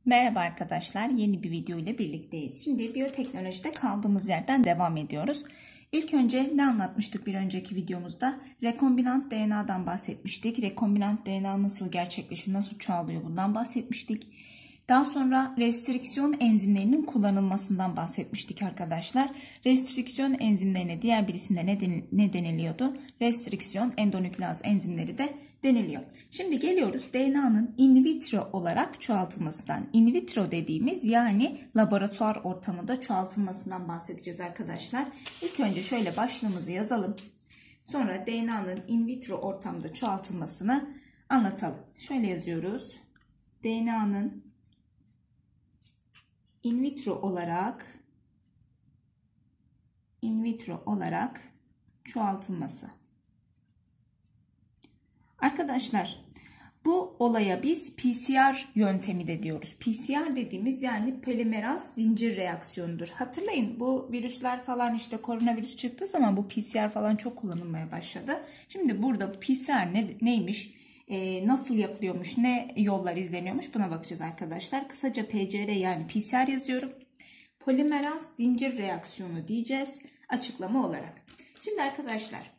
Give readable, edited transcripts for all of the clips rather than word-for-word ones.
Merhaba arkadaşlar, yeni bir video ile birlikteyiz. Şimdi biyoteknolojide kaldığımız yerden devam ediyoruz. İlk önce ne anlatmıştık bir önceki videomuzda? Rekombinant DNA'dan bahsetmiştik. Rekombinant DNA nasıl gerçekleşiyor, nasıl çoğalıyor bundan bahsetmiştik. Daha sonra restriksiyon enzimlerinin kullanılmasından bahsetmiştik arkadaşlar. Restriksiyon enzimlerine diğer bir isimle ne deniliyordu? Restriksiyon endonükleaz enzimleri de deniliyor. Şimdi geliyoruz DNA'nın in vitro olarak çoğaltılmasından. In vitro dediğimiz yani laboratuvar ortamında çoğaltılmasından bahsedeceğiz arkadaşlar. İlk önce şöyle başlığımızı yazalım. Sonra DNA'nın in vitro ortamda çoğaltılmasını anlatalım. Şöyle yazıyoruz. DNA'nın in vitro olarak çoğaltılması. Arkadaşlar bu olaya biz PCR yöntemi de diyoruz. PCR dediğimiz yani polimeraz zincir reaksiyonudur. Hatırlayın bu virüsler falan işte koronavirüs çıktığı zaman bu PCR falan çok kullanılmaya başladı. Şimdi burada PCR neymiş? Nasıl yapılıyormuş? Ne yollar izleniyormuş? Buna bakacağız arkadaşlar. Kısaca PCR yani PCR yazıyorum. Polimeraz zincir reaksiyonu diyeceğiz açıklama olarak. Şimdi arkadaşlar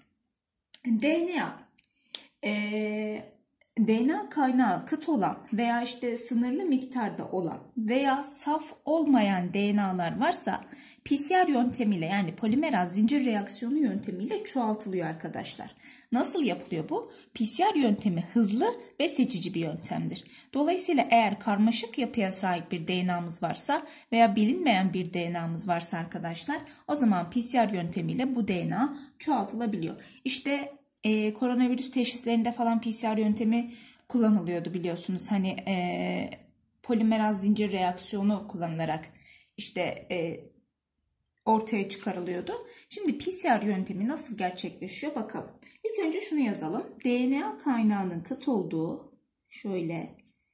DNA kaynağı kıt olan veya işte sınırlı miktarda olan veya saf olmayan DNA'lar varsa PCR yöntemiyle yani polimeraz zincir reaksiyonu yöntemiyle çoğaltılıyor arkadaşlar. Nasıl yapılıyor bu? PCR yöntemi hızlı ve seçici bir yöntemdir. Dolayısıyla eğer karmaşık yapıya sahip bir DNA'mız varsa veya bilinmeyen bir DNA'mız varsa arkadaşlar o zaman PCR yöntemiyle bu DNA çoğaltılabiliyor. İşte koronavirüs teşhislerinde falan PCR yöntemi kullanılıyordu biliyorsunuz. Hani polimeraz zincir reaksiyonu kullanılarak işte ortaya çıkarılıyordu. Şimdi PCR yöntemi nasıl gerçekleşiyor bakalım. İlk önce şunu yazalım. DNA kaynağının kıt olduğu şöyle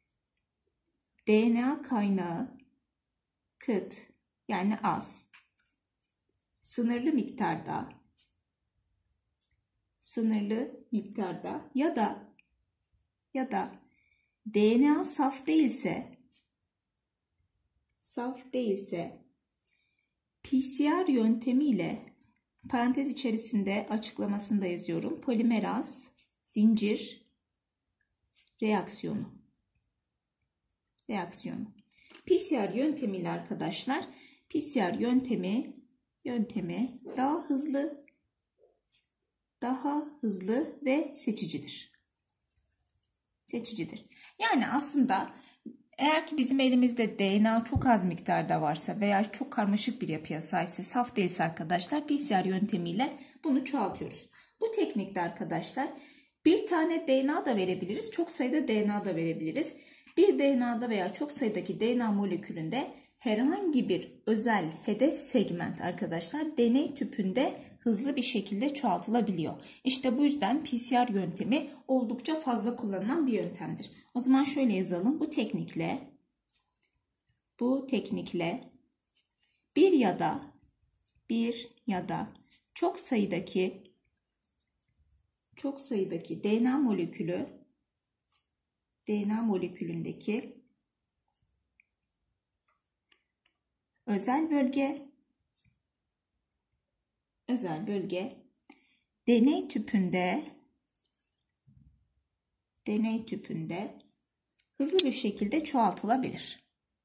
DNA kaynağı kıt yani az sınırlı miktarda ya da DNA saf değilse PCR yöntemiyle parantez içerisinde açıklamasında yazıyorum. Polimeraz zincir reaksiyonu. PCR yöntemiyle arkadaşlar PCR yöntemi daha hızlı ve seçicidir. Yani aslında eğer ki bizim elimizde DNA çok az miktarda varsa veya çok karmaşık bir yapıya sahipse, saf değilse arkadaşlar PCR yöntemiyle bunu çoğaltıyoruz. Bu teknikte arkadaşlar bir tane DNA da verebiliriz, çok sayıda DNA da verebiliriz. Bir DNA'da veya çok sayıdaki DNA molekülünde herhangi bir özel hedef segment arkadaşlar deney tüpünde hızlı bir şekilde çoğaltılabiliyor. İşte bu yüzden PCR yöntemi oldukça fazla kullanılan bir yöntemdir. O zaman şöyle yazalım. Bu teknikle bir ya da çok sayıdaki DNA molekülündeki özel bölge deney tüpünde hızlı bir şekilde çoğaltılabilir.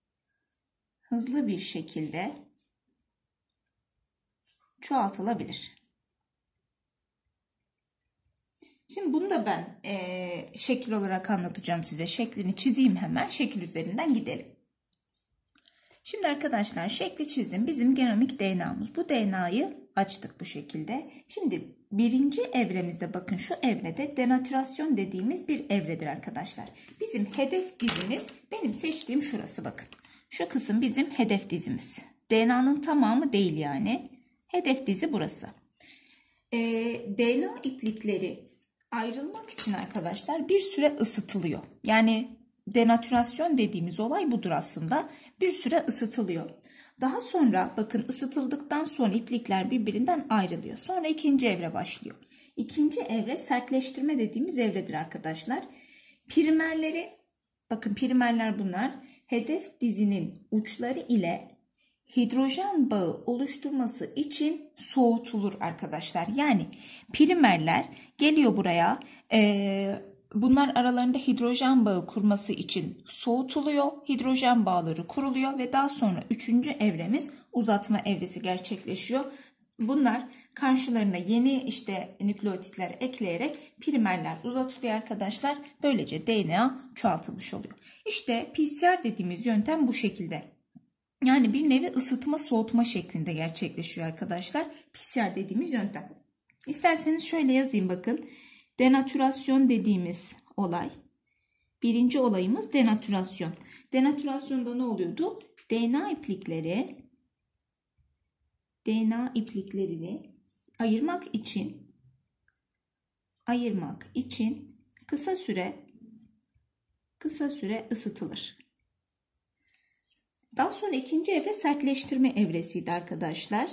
Şimdi bunu da ben şekil olarak anlatacağım size. Şeklini çizeyim hemen. Şekil üzerinden gidelim. Şimdi arkadaşlar şekli çizdim. Bizim genomik DNA'mız. Bu DNA'yı açtık bu şekilde. Şimdi birinci evremizde bakın şu evrede denatürasyon dediğimiz bir evredir arkadaşlar. Bizim hedef dizimiz benim seçtiğim şurası bakın. Şu kısım bizim hedef dizimiz. DNA'nın tamamı değil yani. Hedef dizi burası. DNA iplikleri ayrılmak için arkadaşlar bir süre ısıtılıyor. Yani denatürasyon dediğimiz olay budur aslında. Bir süre ısıtılıyor. Daha sonra bakın ısıtıldıktan sonra iplikler birbirinden ayrılıyor. Sonra ikinci evre başlıyor. İkinci evre sertleştirme dediğimiz evredir arkadaşlar. Primerleri Bakın primerler bunlar. Hedef dizinin uçları ile hidrojen bağı oluşturması için soğutulur arkadaşlar. Yani primerler geliyor buraya. Bunlar aralarında hidrojen bağı kurması için soğutuluyor. Hidrojen bağları kuruluyor ve daha sonra 3. evremiz uzatma evresi gerçekleşiyor. Bunlar karşılarına yeni nükleotitler ekleyerek primerler uzatılıyor arkadaşlar. Böylece DNA çoğaltılmış oluyor. İşte PCR dediğimiz yöntem bu şekilde. Yani bir nevi ısıtma soğutma şeklinde gerçekleşiyor arkadaşlar. PCR dediğimiz yöntem. İsterseniz şöyle yazayım bakın. Denatürasyon dediğimiz olay. Birinci olayımız denatürasyon. Denatürasyonda ne oluyordu? DNA ipliklerini ayırmak için kısa süre ısıtılır. Daha sonra ikinci evre sertleştirme evresiydi arkadaşlar.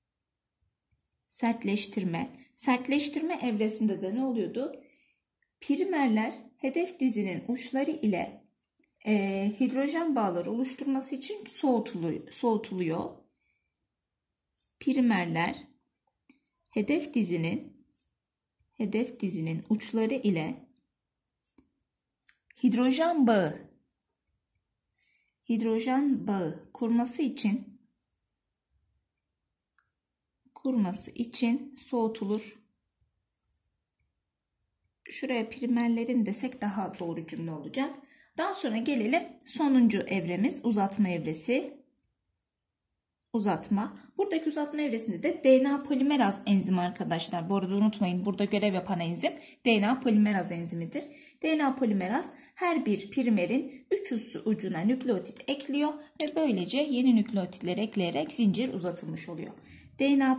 Sertleştirme evresinde de ne oluyordu? Primerler hedef dizinin uçları ile hidrojen bağları oluşturması için soğutuluyor. Primerler hedef dizinin uçları ile hidrojen bağı kurması için soğutulur. Şuraya primerlerin desek daha doğru cümle olacak. Daha sonra gelelim sonuncu evremiz uzatma evresi. Buradaki uzatma evresinde de DNA polimeraz enzimi arkadaşlar. Bu arada unutmayın, burada görev yapan enzim DNA polimeraz enzimidir. DNA polimeraz her bir primerin 3 üssü ucuna nükleotit ekliyor ve böylece yeni nükleotitleri ekleyerek zincir uzatılmış oluyor. DNA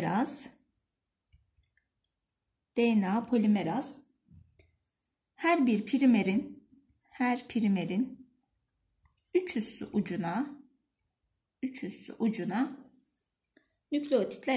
polimeraz her bir primerin 3 üssü ucuna nükleotitler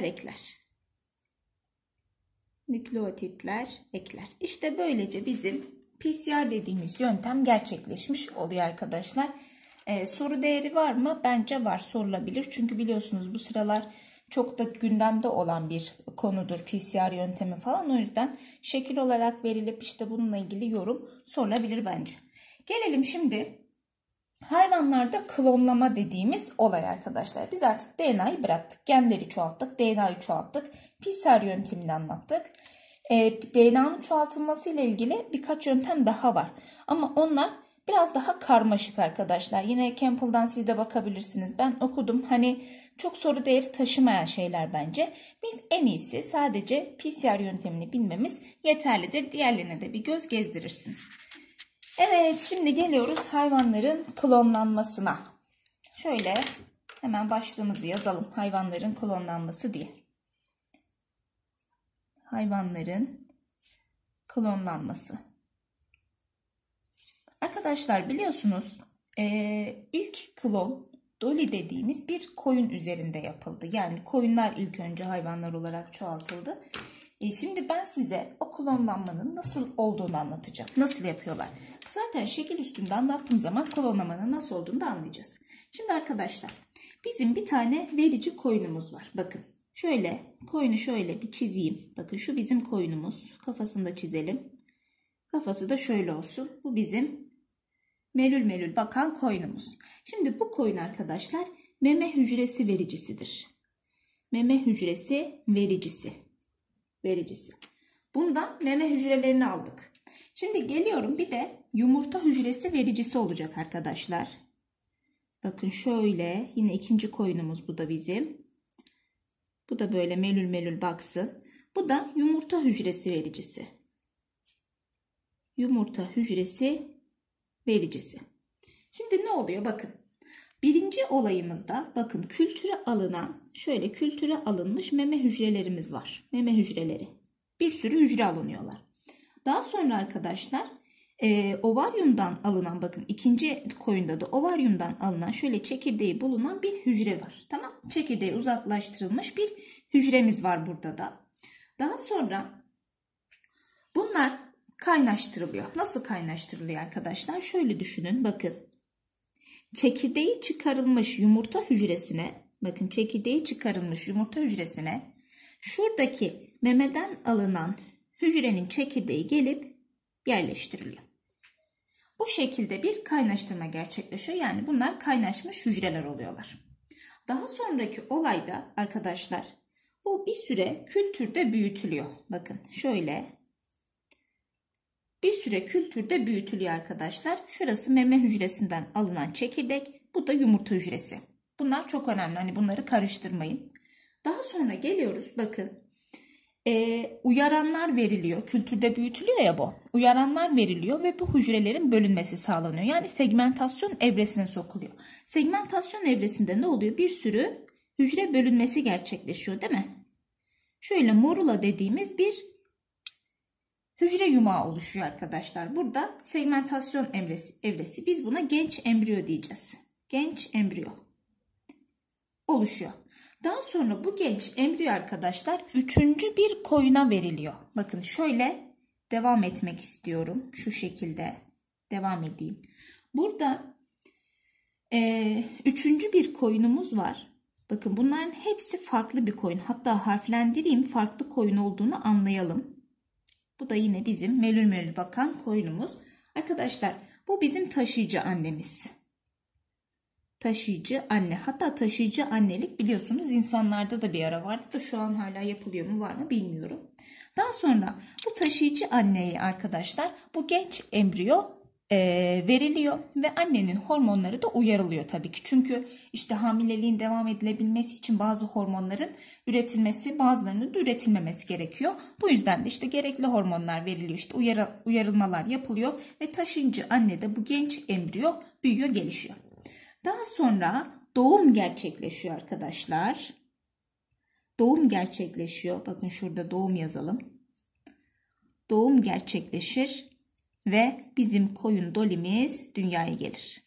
ekler. İşte böylece bizim PCR dediğimiz yöntem gerçekleşmiş oluyor arkadaşlar. Soru değeri var mı? Bence var, sorulabilir. Çünkü biliyorsunuz bu sıralar çok da gündemde olan bir konudur PCR yöntemi falan. O yüzden şekil olarak verilip bununla ilgili yorum sorulabilir bence. Gelelim şimdi hayvanlarda klonlama dediğimiz olay arkadaşlar. Biz artık DNA'yı bıraktık. Genleri çoğalttık. DNA'yı çoğalttık. PCR yöntemini anlattık. DNA'nın çoğaltılması ile ilgili birkaç yöntem daha var. Ama onlar biraz daha karmaşık arkadaşlar. Yine Campbell'dan siz de bakabilirsiniz. Ben okudum. Çok soru değeri taşımayan şeyler bence. Biz en iyisi sadece PCR yöntemini bilmemiz yeterlidir. Diğerlerine de bir göz gezdirirsiniz. Evet, şimdi geliyoruz hayvanların klonlanmasına. Şöyle hemen başlığımızı yazalım. Hayvanların klonlanması diye. Hayvanların klonlanması. Arkadaşlar biliyorsunuz ilk klon Dolly dediğimiz bir koyun üzerinde yapıldı. Yani koyunlar ilk önce hayvanlar olarak çoğaltıldı. Şimdi ben size o klonlanmanın nasıl olduğunu anlatacağım. Nasıl yapıyorlar? Zaten şekil üstünde anlattığım zaman klonlamanın nasıl olduğunu da anlayacağız. Şimdi arkadaşlar bizim bir tane verici koyunumuz var. Bakın koyunu şöyle bir çizeyim. Bakın şu bizim koyunumuz. Kafasını da çizelim. Kafası da şöyle olsun. Bu bizim melül bakan koyunumuz. Şimdi bu koyun arkadaşlar meme hücresi vericisidir. Meme hücresi vericisi. Bundan meme hücrelerini aldık. Şimdi geliyorum bir de yumurta hücresi vericisi olacak arkadaşlar. Bakın şöyle yine ikinci koyunumuz bu da bizim. Bu da böyle melül baksın. Bu da yumurta hücresi vericisi. Yumurta hücresi vericisi. Şimdi ne oluyor? Bakın. Birinci olayımızda bakın kültüre alınmış meme hücrelerimiz var. Meme hücreleri. Bir sürü hücre alınıyorlar. Daha sonra arkadaşlar ovaryumdan alınan bakın ikinci koyunda da ovaryumdan alınan şöyle çekirdeği bulunan bir hücre var. Tamam. Çekirdeği uzaklaştırılmış bir hücremiz var burada da. Daha sonra bunlar kaynaştırılıyor. Nasıl kaynaştırılıyor arkadaşlar? Şöyle düşünün, bakın. Çekirdeği çıkarılmış yumurta hücresine, bakın çekirdeği çıkarılmış yumurta hücresine şuradaki memeden alınan hücrenin çekirdeği gelip yerleştiriliyor. Bu şekilde bir kaynaştırma gerçekleşiyor. Yani bunlar kaynaşmış hücreler oluyorlar. Daha sonraki olayda arkadaşlar bu bir süre kültürde büyütülüyor. Bakın şöyle bir süre kültürde büyütülüyor arkadaşlar. Şurası meme hücresinden alınan çekirdek. Bu da yumurta hücresi. Bunlar çok önemli. Hani bunları karıştırmayın. Daha sonra geliyoruz. Bakın uyaranlar veriliyor. Kültürde büyütülüyor ya bu. Uyaranlar veriliyor ve bu hücrelerin bölünmesi sağlanıyor. Yani segmentasyon evresine sokuluyor. Segmentasyon evresinde ne oluyor? Bir sürü hücre bölünmesi gerçekleşiyor değil mi? Şöyle morula dediğimiz bir hücre yumağı oluşuyor arkadaşlar. Burada segmentasyon evresi. Biz buna genç embriyo diyeceğiz. Genç embriyo oluşuyor. Daha sonra bu genç embriyo arkadaşlar 3. bir koyuna veriliyor. Bakın şöyle devam etmek istiyorum. Şu şekilde devam edeyim. Burada 3. bir koyunumuz var. Bakın bunların hepsi farklı bir koyun. Hatta harflendireyim, farklı koyun olduğunu anlayalım. Bu da yine bizim melül melül bakan koyunumuz. Arkadaşlar bu bizim taşıyıcı annemiz. Taşıyıcı anne. Hatta taşıyıcı annelik biliyorsunuz insanlarda da bir ara vardı da şu an hala yapılıyor mu var mı bilmiyorum. Daha sonra bu taşıyıcı anneye arkadaşlar bu genç embriyo veriliyor ve annenin hormonları da uyarılıyor tabii ki. Çünkü işte hamileliğin devam edilebilmesi için bazı hormonların üretilmesi, bazılarının da üretilmemesi gerekiyor. Bu yüzden de işte gerekli hormonlar veriliyor. İşte uyarılmalar yapılıyor ve taşıyıcı anne de bu genç embriyo büyüyor, gelişiyor. Daha sonra doğum gerçekleşiyor arkadaşlar. Doğum gerçekleşiyor. Bakın şurada doğum yazalım. Doğum gerçekleşir ve bizim koyun Dolly'miz dünyaya gelir.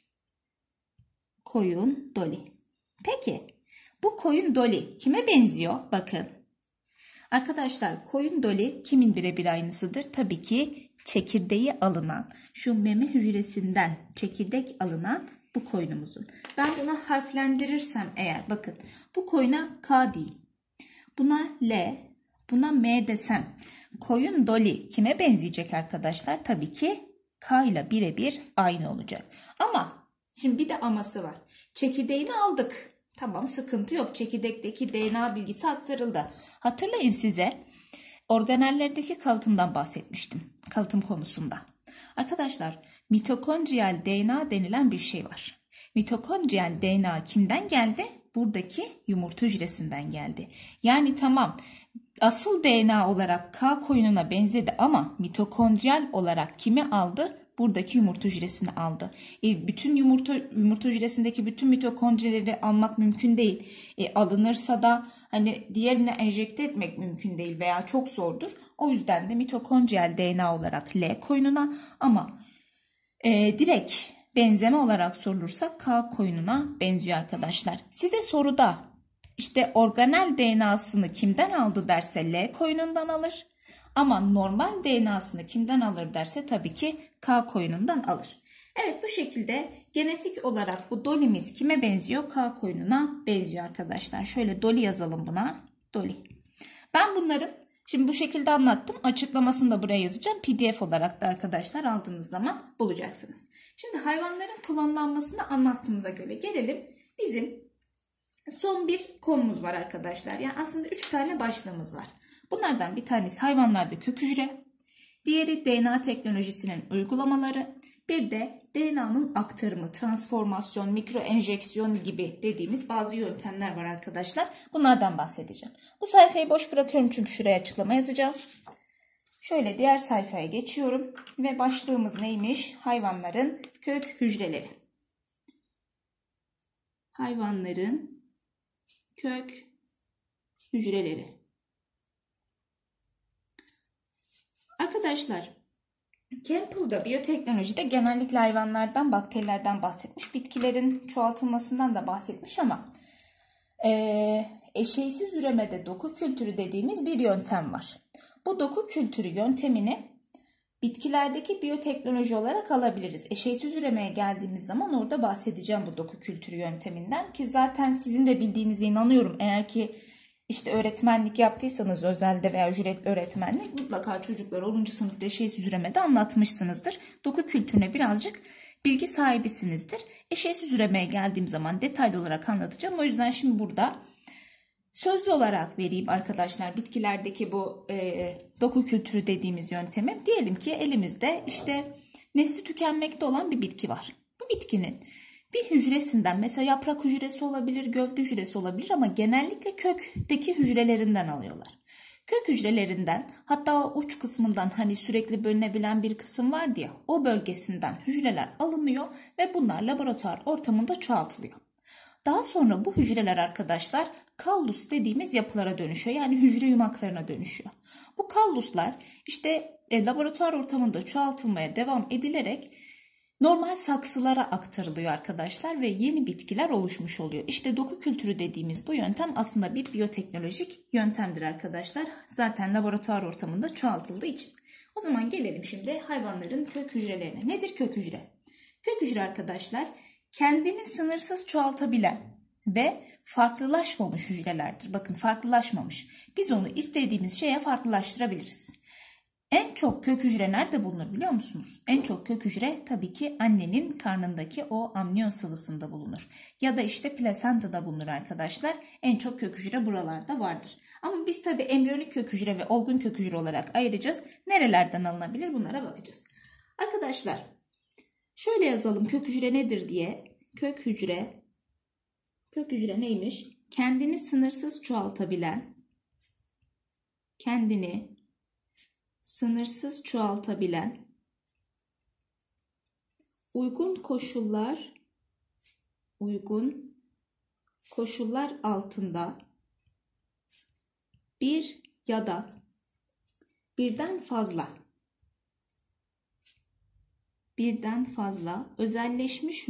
Koyun Dolly. Peki bu koyun Dolly kime benziyor? Bakın. Arkadaşlar koyun Dolly kimin birebir aynısıdır? Tabii ki çekirdeği alınan, şu meme hücresinden çekirdek alınan bu koyunumuzun. Ben buna harflendirirsem eğer bakın bu koyuna K değil. Buna L, buna M desem koyun Dolly kime benzeyecek arkadaşlar? Tabii ki K ile birebir aynı olacak. Ama şimdi bir de aması var. Çekirdeğini aldık. Tamam, sıkıntı yok. Çekirdekteki DNA bilgisi aktarıldı. Hatırlayın, size organellerdeki kalıtımdan bahsetmiştim. Kalıtım konusunda. Arkadaşlar mitokondriyal DNA denilen bir şey var. Mitokondriyal DNA kimden geldi? Buradaki yumurta hücresinden geldi. Yani tamam, asıl DNA olarak K koyununa benzedi ama mitokondriyal olarak kimi aldı? Buradaki yumurta hücresini aldı. Bütün yumurta hücresindeki bütün mitokondrileri almak mümkün değil. Alınırsa da hani diğerine enjekte etmek mümkün değil veya çok zordur. O yüzden de mitokondriyal DNA olarak L koyununa ama direkt benzeme olarak sorulursa K koyununa benziyor arkadaşlar. Size soruda işte organel DNA'sını kimden aldı derse L koyunundan alır. Ama normal DNA'sını kimden alır derse tabii ki K koyunundan alır. Evet, bu şekilde genetik olarak bu Dolly'miz kime benziyor? K koyununa benziyor arkadaşlar. Şöyle Dolly yazalım buna. Dolly. Ben bunların şimdi bu şekilde anlattım. Açıklamasını da buraya yazacağım. PDF olarak da arkadaşlar aldığınız zaman bulacaksınız. Şimdi hayvanların klonlanmasını anlattığımıza göre gelelim. Bizim son bir konumuz var arkadaşlar. Yani aslında 3 tane başlığımız var. Bunlardan bir tanesi hayvanlarda kök hücre, diğeri DNA teknolojisinin uygulamaları, bir de DNA'nın aktarımı, transformasyon, mikroenjeksiyon gibi dediğimiz bazı yöntemler var arkadaşlar. Bunlardan bahsedeceğim. Bu sayfayı boş bırakıyorum çünkü şuraya açıklama yazacağım. Şöyle diğer sayfaya geçiyorum ve başlığımız neymiş? Hayvanların kök hücreleri. Hayvanların kök hücreleri. Arkadaşlar, Campbell'da biyoteknolojide genellikle hayvanlardan, bakterilerden bahsetmiş. Bitkilerin çoğaltılmasından da bahsetmiş ama eşeysiz üremede doku kültürü dediğimiz bir yöntem var. Bu doku kültürü yöntemini bitkilerdeki biyoteknoloji olarak alabiliriz. Eşeğsiz üremeye geldiğimiz zaman orada bahsedeceğim bu doku kültürü yönteminden ki zaten sizin de bildiğinize inanıyorum. Eğer ki işte öğretmenlik yaptıysanız özelde veya ücretli öğretmenlik mutlaka çocuklara 10. sınıfta eşeğsiz üremede anlatmışsınızdır. Doku kültürüne birazcık bilgi sahibisinizdir. Eşeğsiz üremeye geldiğim zaman detaylı olarak anlatacağım. O yüzden şimdi burada sözlü olarak vereyim arkadaşlar bitkilerdeki bu doku kültürü dediğimiz yöntemi. Diyelim ki elimizde işte nesli tükenmekte olan bir bitki var. Bu bitkinin bir hücresinden, mesela yaprak hücresi olabilir, gövde hücresi olabilir ama genellikle kökteki hücrelerinden alıyorlar. Kök hücrelerinden, hatta o uç kısmından, hani sürekli bölünebilen bir kısım var diye, o bölgesinden hücreler alınıyor ve bunlar laboratuvar ortamında çoğaltılıyor. Daha sonra bu hücreler arkadaşlar kallus dediğimiz yapılara dönüşüyor. Yani hücre yumaklarına dönüşüyor. Bu kalluslar işte laboratuvar ortamında çoğaltılmaya devam edilerek normal saksılara aktarılıyor arkadaşlar ve yeni bitkiler oluşmuş oluyor. İşte doku kültürü dediğimiz bu yöntem aslında bir biyoteknolojik yöntemdir arkadaşlar. Zaten laboratuvar ortamında çoğaltıldığı için. O zaman gelelim şimdi hayvanların kök hücrelerine. Nedir kök hücre? Kök hücre arkadaşlar kendini sınırsız çoğaltabilen ve farklılaşmamış hücrelerdir. Bakın farklılaşmamış. Biz onu istediğimiz şeye farklılaştırabiliriz. En çok kök hücre nerede bulunur biliyor musunuz? En çok kök hücre tabii ki annenin karnındaki o amniyon sıvısında bulunur. Ya da işte plasentada bulunur arkadaşlar. En çok kök hücre buralarda vardır. Ama biz tabii embriyonik kök hücre ve olgun kök hücre olarak ayıracağız. Nerelerden alınabilir bunlara bakacağız. Arkadaşlar şöyle yazalım kök hücre nedir diye. Kök hücre neymiş? Kendini sınırsız çoğaltabilen, uygun koşullar altında bir ya da birden fazla özelleşmiş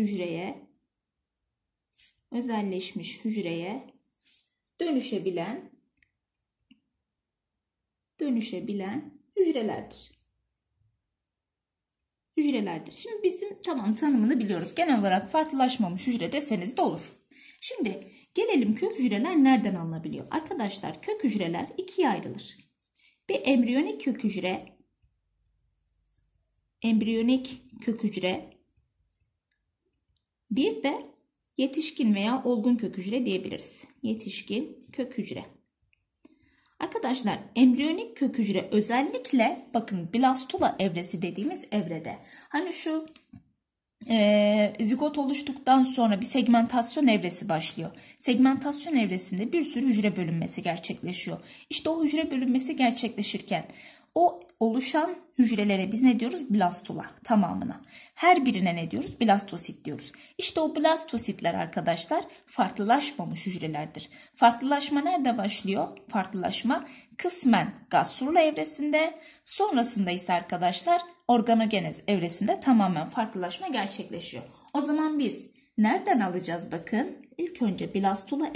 hücreye dönüşebilen hücrelerdir. Şimdi bizim tamam tanımını biliyoruz. Genel olarak farklılaşmamış hücre deseniz de olur. Şimdi gelelim kök hücreler nereden alınabiliyor? Arkadaşlar kök hücreler ikiye ayrılır. Bir embriyonik kök hücre, bir de yetişkin veya olgun kök hücre diyebiliriz. Yetişkin kök hücre. Arkadaşlar embriyonik kök hücre özellikle bakın blastula evresi dediğimiz evrede. Hani şu zigot oluştuktan sonra bir segmentasyon evresi başlıyor. Segmentasyon evresinde bir sürü hücre bölünmesi gerçekleşiyor. İşte o hücre bölünmesi gerçekleşirken o oluşan hücrelere biz ne diyoruz? Blastula tamamına. Her birine ne diyoruz? Blastosit diyoruz. İşte o blastositler arkadaşlar farklılaşmamış hücrelerdir. Farklılaşma nerede başlıyor? Farklılaşma kısmen gastrula evresinde, sonrasında ise arkadaşlar organogenez evresinde tamamen farklılaşma gerçekleşiyor. O zaman biz nereden alacağız bakın? İlk önce blastula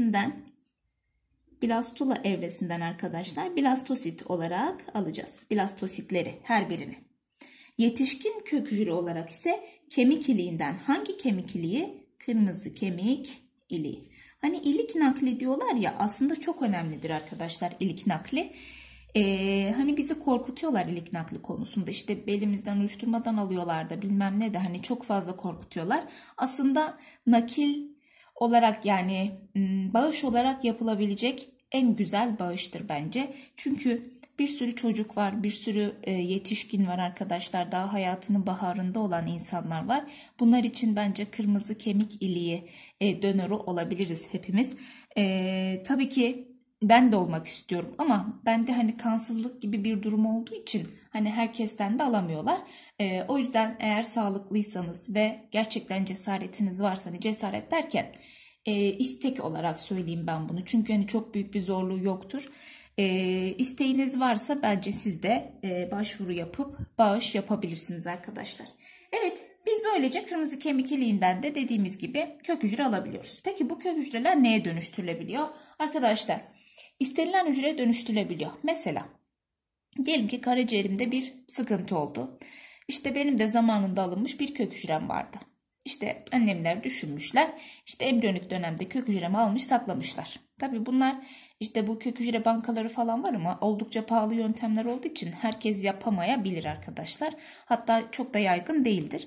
evresinden arkadaşlar blastosit olarak alacağız. Blastositleri her birini. Yetişkin kök hücre olarak ise kemik iliğinden. Hangi kemik iliği? Kırmızı kemik iliği. Hani ilik nakli diyorlar ya aslında çok önemlidir arkadaşlar ilik nakli. Hani bizi korkutuyorlar ilik nakli konusunda. İşte belimizden uyuşturmadan alıyorlar da bilmem ne de hani çok fazla korkutuyorlar. Aslında nakil olarak yani bağış olarak yapılabilecek en güzel bağıştır bence. Çünkü bir sürü çocuk var, bir sürü yetişkin var arkadaşlar. Daha hayatının baharında olan insanlar var. Bunlar için bence kırmızı kemik iliği donörü olabiliriz hepimiz. Tabii ki ben de olmak istiyorum ama bende hani kansızlık gibi bir durum olduğu için hani herkesten de alamıyorlar. O yüzden eğer sağlıklıysanız ve gerçekten cesaretiniz varsa hani cesaret derken istek olarak söyleyeyim ben bunu. Çünkü hani çok büyük bir zorluğu yoktur. İsteğiniz varsa bence siz de başvuru yapıp bağış yapabilirsiniz arkadaşlar. Evet biz böylece kırmızı kemik iliğinden de dediğimiz gibi kök hücre alabiliyoruz. Peki bu kök hücreler neye dönüştürülebiliyor? Arkadaşlar istenilen hücreye dönüştürülebiliyor. Mesela Diyelim ki karaciğerimde bir sıkıntı oldu. İşte benim de zamanında alınmış bir kök hücrem vardı. İşte annemler düşünmüşler. İşte embriyonik dönemde kök hücremi almış saklamışlar. Tabii bunlar işte bu kök hücre bankaları falan var ama oldukça pahalı yöntemler olduğu için herkes yapamayabilir arkadaşlar. Hatta çok da yaygın değildir.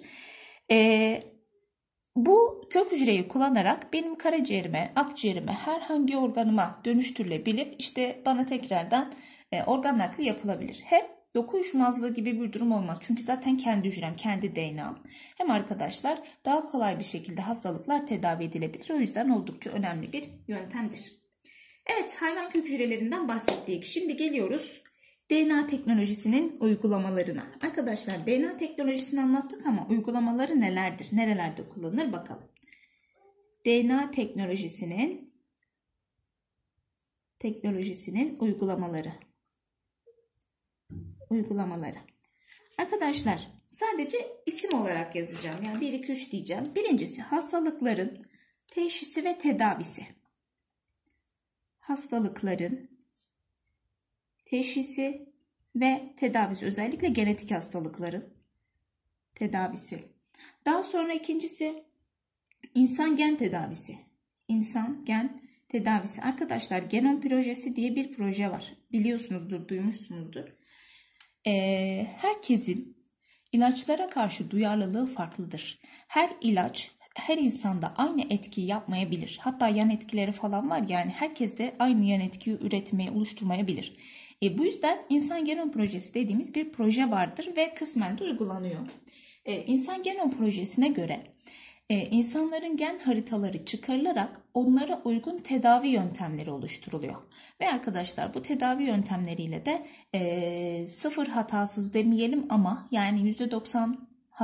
Bu kök hücreyi kullanarak benim karaciğerime, akciğerime, herhangi organıma dönüştürülebilip işte bana tekrardan organ nakli yapılabilir. Hem doku uyuşmazlığı gibi bir durum olmaz. Çünkü zaten kendi hücrem, kendi DNA'm. Hem arkadaşlar daha kolay bir şekilde hastalıklar tedavi edilebilir. O yüzden oldukça önemli bir yöntemdir. Evet, hayvan kök hücrelerinden bahsettik. Şimdi geliyoruz DNA teknolojisinin uygulamalarına. Arkadaşlar DNA teknolojisini anlattık ama uygulamaları nelerdir? Nerelerde kullanılır bakalım. DNA teknolojisinin uygulamaları. Arkadaşlar sadece isim olarak yazacağım. Yani 1, 2, 3 diyeceğim. Birincisi hastalıkların teşhisi ve tedavisi. Hastalıkların teşhisi ve tedavisi. Özellikle genetik hastalıkların tedavisi. Daha sonra ikincisi insan gen tedavisi. İnsan gen tedavisi. Arkadaşlar genom projesi diye bir proje var. Biliyorsunuzdur, duymuşsunuzdur. Herkesin ilaçlara karşı duyarlılığı farklıdır. Her ilaç her insanda aynı etkiyi yapmayabilir. Hatta yan etkileri falan var. Yani herkes de aynı yan etkiyi üretmeye, oluşturmayabilir. Bu yüzden insan genom projesi dediğimiz bir proje vardır ve kısmen de uygulanıyor. İnsan genom projesine göre insanların gen haritaları çıkarılarak onlara uygun tedavi yöntemleri oluşturuluyor. Ve arkadaşlar bu tedavi yöntemleriyle de sıfır hatasız demeyelim ama yani %90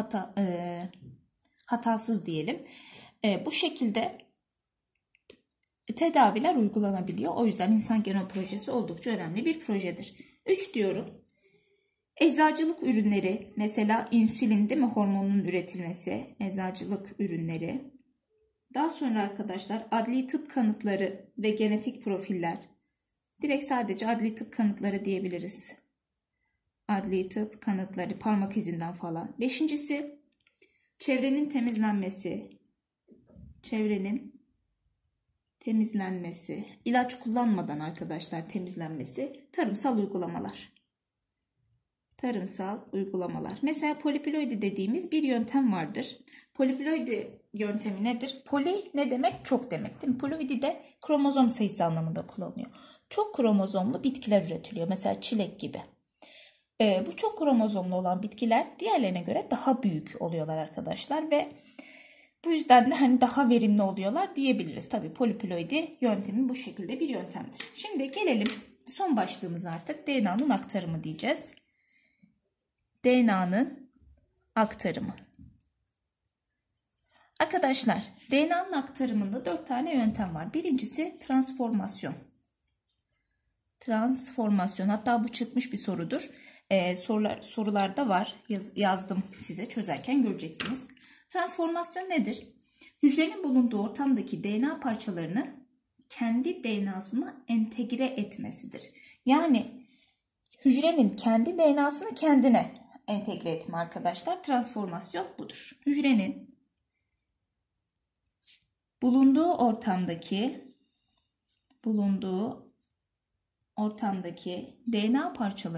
hatasız diyelim. Bu şekilde tedaviler uygulanabiliyor. O yüzden insan genom projesi oldukça önemli bir projedir. 3 diyorum. Eczacılık ürünleri, mesela insülin değil mi, hormonun üretilmesi, eczacılık ürünleri. Daha sonra arkadaşlar adli tıp kanıtları ve genetik profiller. Direkt sadece adli tıp kanıtları diyebiliriz. Adli tıp kanıtları, parmak izinden falan. Beşincisi çevrenin temizlenmesi. Çevrenin temizlenmesi. İlaç kullanmadan arkadaşlar temizlenmesi. Tarımsal uygulamalar. Tarımsal uygulamalar. Mesela poliploidi dediğimiz bir yöntem vardır. Poliploidi yöntemi nedir? Poli ne demek? Çok demek değil mi? Ploidi de kromozom sayısı anlamında kullanılıyor. Çok kromozomlu bitkiler üretiliyor. Mesela çilek gibi. Bu çok kromozomlu olan bitkiler diğerlerine göre daha büyük oluyorlar arkadaşlar ve bu yüzden de hani daha verimli oluyorlar diyebiliriz. Tabii poliploidi yöntemi bu şekilde bir yöntemdir. Şimdi gelelim son başlığımız artık DNA'nın aktarımı diyeceğiz. DNA'nın aktarımı. Arkadaşlar DNA'nın aktarımında 4 tane yöntem var. Birincisi transformasyon. Transformasyon, hatta bu çıkmış bir sorudur. Sorularda var. Yazdım size, çözerken göreceksiniz. Transformasyon nedir? Hücrenin bulunduğu ortamdaki DNA parçalarını kendi DNA'sına entegre etmesidir. Yani hücrenin kendi DNA'sını kendine entegre etme arkadaşlar. Transformasyon budur. Hücrenin bulunduğu ortamdaki DNA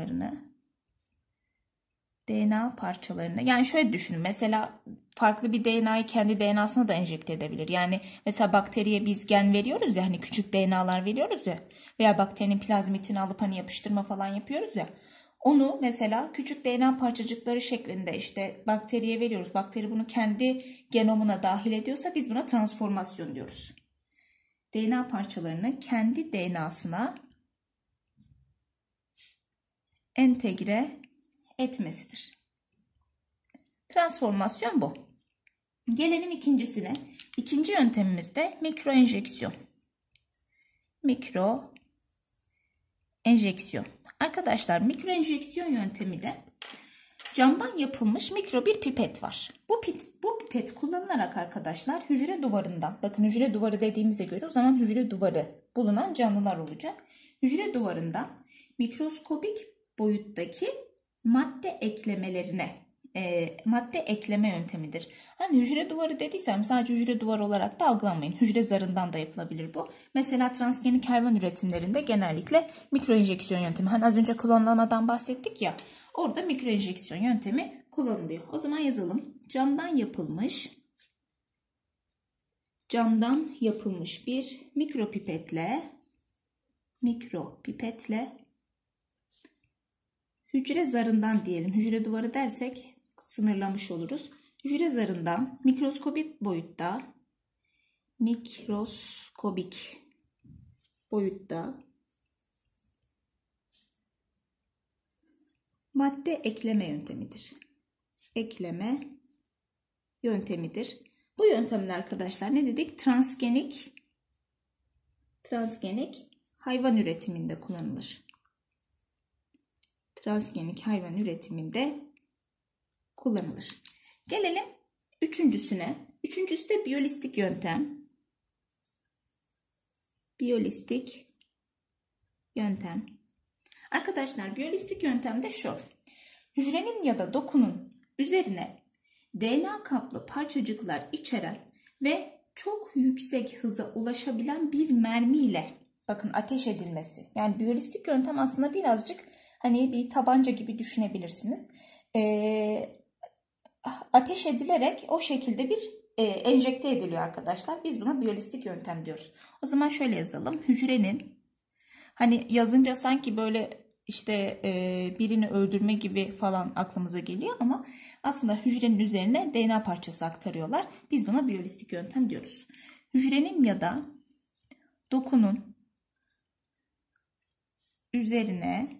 parçalarını yani şöyle düşünün, mesela farklı bir DNA'yı kendi DNA'sına da enjekte edebilir. Yani mesela bakteriye biz gen veriyoruz ya, hani küçük DNA'lar veriyoruz ya, veya bakterinin plazmitini alıp hani yapıştırma falan yapıyoruz ya. Onu mesela küçük DNA parçacıkları şeklinde işte bakteriye veriyoruz. Bakteri bunu kendi genomuna dahil ediyorsa biz buna transformasyon diyoruz. DNA parçalarını kendi DNA'sına entegre etmesidir. Transformasyon bu. Gelelim ikincisine. İkinci yöntemimiz de mikroenjeksiyon. Mikroenjeksiyon. Arkadaşlar mikroenjeksiyon yöntemi de camdan yapılmış mikro bir pipet var. Bu pipet kullanılarak arkadaşlar hücre duvarından, bakın hücre duvarı dediğimize göre o zaman hücre duvarı bulunan canlılar olacak. Hücre duvarından mikroskobik boyuttaki madde eklemelerine madde ekleme yöntemidir. Hani hücre duvarı dediysem sadece hücre duvarı olarak da algılamayın. Hücre zarından da yapılabilir bu. Mesela transgenik hayvan üretimlerinde genellikle mikroenjeksiyon yöntemi. Hani az önce klonlamadan bahsettik ya. Orada mikroenjeksiyon yöntemi kullanılıyor. O zaman yazalım. Camdan yapılmış bir mikropipetle hücre zarından diyelim. Hücre duvarı dersek sınırlamış oluruz. Hücre zarından mikroskobik boyutta madde ekleme yöntemidir. Bu yöntemler arkadaşlar ne dedik? Transgenik hayvan üretiminde kullanılır. Gelelim üçüncüsüne. Üçüncüsü de biyolistik yöntem. Arkadaşlar biyolistik yöntemde şu. Hücrenin ya da dokunun üzerine DNA kaplı parçacıklar içeren ve çok yüksek hıza ulaşabilen bir mermiyle bakın ateş edilmesi. Yani biyolistik yöntem aslında birazcık hani bir tabanca gibi düşünebilirsiniz. Ateş edilerek o şekilde bir enjekte ediliyor arkadaşlar. Biz buna biyolistik yöntem diyoruz. O zaman şöyle yazalım. Hücrenin hani yazınca sanki böyle işte birini öldürme gibi falan aklımıza geliyor ama aslında hücrenin üzerine DNA parçası aktarıyorlar. Biz buna biyolistik yöntem diyoruz. Hücrenin ya da dokunun üzerine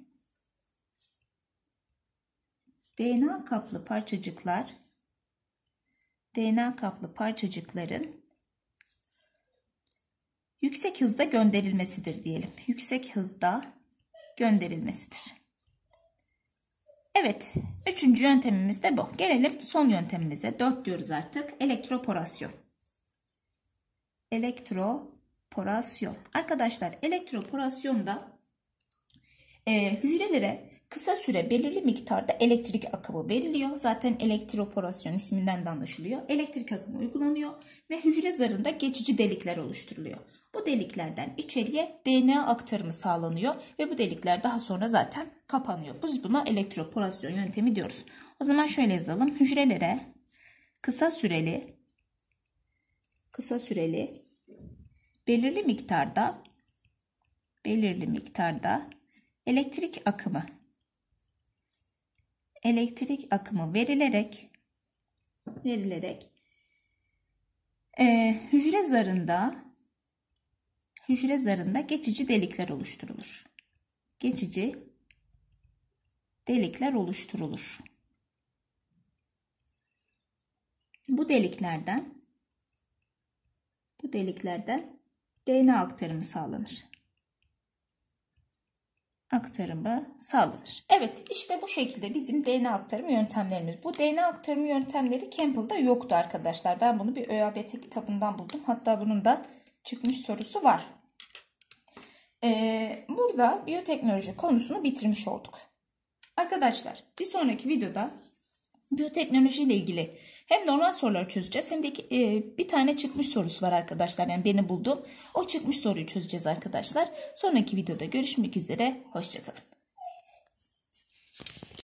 DNA kaplı parçacıkların yüksek hızda gönderilmesidir diyelim. Yüksek hızda gönderilmesidir. Evet, üçüncü yöntemimiz de bu. Gelelim son yöntemimize. 4 diyoruz artık. Elektroporasyon. Arkadaşlar elektroporasyonda hücrelere kısa süre belirli miktarda elektrik akımı veriliyor. Zaten elektroporasyon isminden de anlaşılıyor. Elektrik akımı uygulanıyor ve hücre zarında geçici delikler oluşturuluyor. Bu deliklerden içeriye DNA aktarımı sağlanıyor ve bu delikler daha sonra zaten kapanıyor. Biz buna elektroporasyon yöntemi diyoruz. O zaman şöyle yazalım. Hücrelere kısa süreli belirli miktarda elektrik akımı verilerek hücre zarında geçici delikler oluşturulur. Bu deliklerden DNA aktarımı sağlanır. Evet, işte bu şekilde bizim DNA aktarımı yöntemlerimiz. Bu DNA aktarımı yöntemleri Campbell'da yoktu arkadaşlar. Ben bunu bir ÖABT kitabından buldum. Hatta bunun da çıkmış sorusu var. Burada biyoteknoloji konusunu bitirmiş olduk. Arkadaşlar bir sonraki videoda biyoteknoloji ile ilgili hem normal soruları çözeceğiz hem de bir tane çıkmış sorusu var arkadaşlar. Yani benim bulduğum o çıkmış soruyu çözeceğiz arkadaşlar. Sonraki videoda görüşmek üzere. Hoşça kalın.